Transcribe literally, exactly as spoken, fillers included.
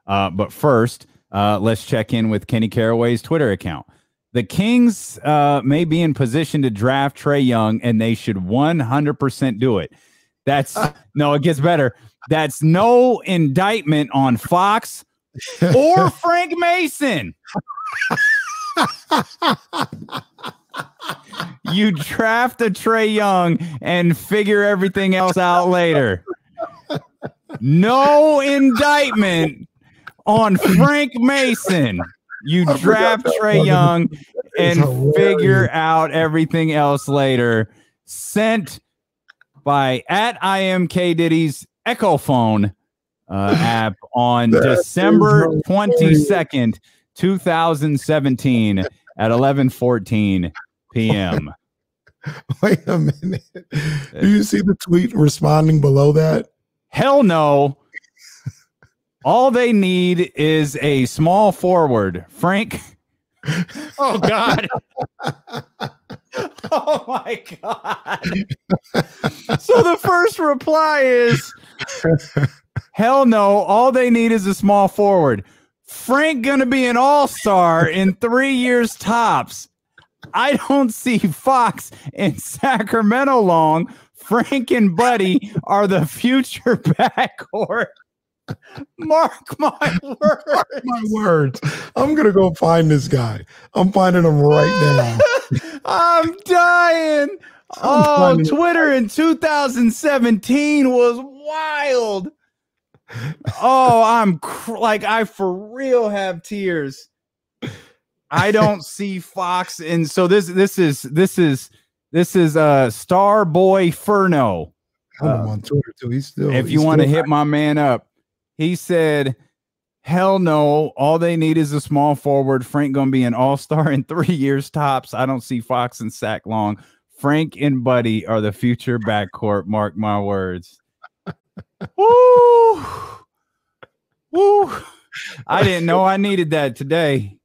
Uh, but first, uh, let's check in with Kenny Caraway's Twitter account. The Kings uh, may be in position to draft Trae Young, and they should one hundred percent do it. That's no, it gets better. That's no indictment on Fox or Frank Mason. You draft a Trae Young and figure everything else out later. No indictment on Frank Mason. You draft Trae Young and figure out everything else later. Sent by at I M K Diddy's Echo Phone uh, app on December twenty-second, two thousand seventeen at eleven fourteen p.m. Wait a minute. Do you see the tweet responding below that? Hell no. All they need is a small forward. Frank. Oh, God. Oh, my God. So the first reply is, hell no. All they need is a small forward. Frank going to be an all-star in three years tops. I don't see Fox in Sacramento long. Frank and Buddy are the future backcourt. Mark my words. Mark my words. I'm going to go find this guy. I'm finding him right now. I'm dying. I'm oh, Twitter in two thousand seventeen was wild. Oh, I'm cr- like, I for real have tears. I don't see Fox. And so this, this is, this is, this is uh Star Boy Furno. Uh, I'm on Twitter too. He's still, if you want to hit my man up, he said, hell no. All they need is a small forward. Frank going to be an all-star in three years tops. I don't see Fox and Sack long. Frank and Buddy are the future backcourt. Mark my words. Woo! Woo! I didn't know I needed that today.